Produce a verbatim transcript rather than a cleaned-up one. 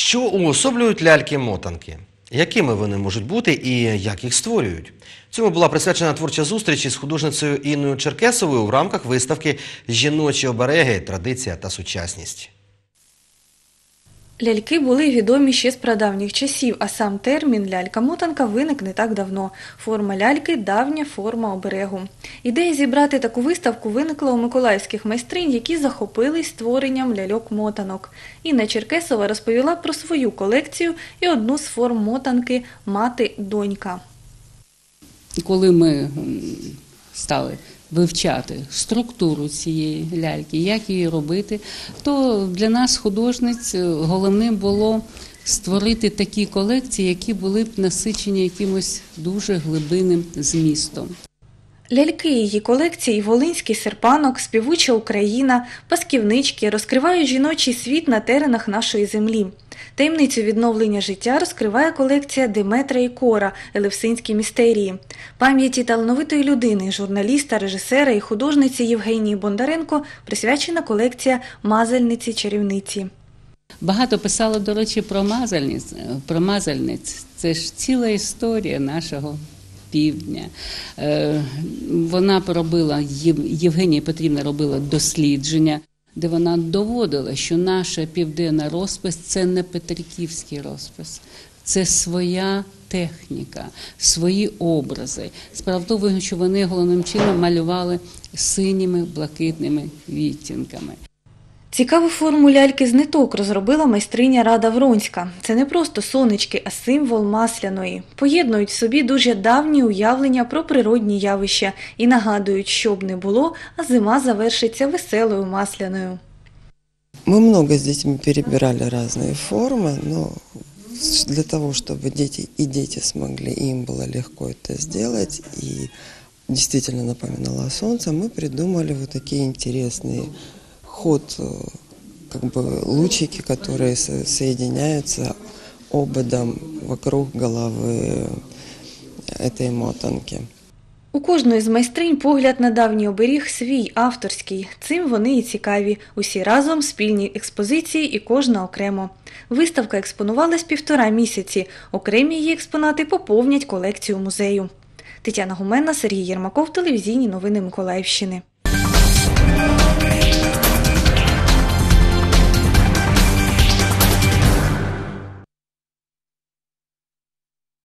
Що уособлюють ляльки-мотанки? Якими вони можуть бути і як їх створюють? Цьому була присвячена творча зустріч із художницею Інною Черкесовою в рамках виставки «Жіночі обереги. Традиція та сучасність». Ляльки були відомі ще з прадавніх часів, а сам термін «лялька-мотанка» виник не так давно. Форма ляльки – давня форма оберегу. Ідея зібрати таку виставку виникла у миколаївських майстринь, які захопились створенням ляльок-мотанок. Інна Черкесова розповіла про свою колекцію і одну з форм мотанки – «Мати-донька». Коли ми стали вивчати структуру цієї ляльки, як її робити, то для нас, художниць, головним було створити такі колекції, які були б насичені якимось дуже глибинним змістом. Ляльки її колекції «Волинський серпанок», «Співуча Україна», «Пасківнички» розкривають жіночий світ на теренах нашої землі. Таємницю відновлення життя розкриває колекція Деметра і Кора «Елевсинські містерії». Пам'яті талановитої людини, журналіста, режисера і художниці Євгенії Бондаренко присвячена колекція «Мазальниці-чарівниці». Багато писала, до речі, про мазальниць. Про мазальниць. Це ж ціла історія нашого півдня. Вона поробила, Євгенія Петрівна робила дослідження, де вона доводила, що наша південна розпис – це не петриківський розпис, це своя техніка, свої образи. Справа в тому, що вони головним чином малювали синіми, блакитними відтінками. Цікаву форму ляльки з ниток розробила майстриня Рада Вронська. Це не просто сонечки, а символ масляної. Поєднують в собі дуже давні уявлення про природні явища і нагадують, що б не було, а зима завершиться веселою масляною. Мы много с детьми перебирали разные формы, но для того, чтобы дети и дети смогли, и им было легко это сделать, и действительно напоминало солнце, мы придумали вот такие интересные ход, как бы лучики, которые соединяются ободом вокруг головы этой мотанки. У кожної з майстринь погляд на давній оберіг свій, авторський. Цим вони і цікаві. Усі разом, спільні експозиції і кожна окремо. Виставка експонувалась півтора місяці. Окремі її експонати поповнять колекцію музею. Тетяна Гуменна, Сергій Єрмаков, телевізійні новини Миколаївщини.